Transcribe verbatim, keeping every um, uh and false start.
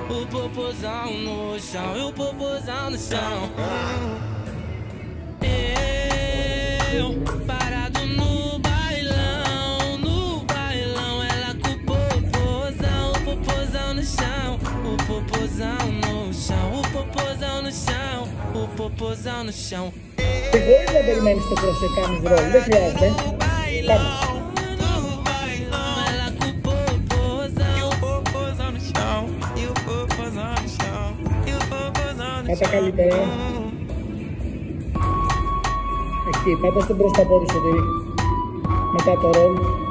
o popozão no chão, e o popozão no chão. Eu parado no bailão, no bailão, ela com o popozão, o popozão no chão, o popozão no chão, o popozão no chão, ο popozão no chão. Δεν μπορεί να περιμένεις το cross και κάνεις ρόλο, δεν χρειάζεται. Πάμε. Πάτα καλύτερα. Εκεί, πάτα στον μπροστά πόδι σου, Σωτήρη. Μετά το ρόλ.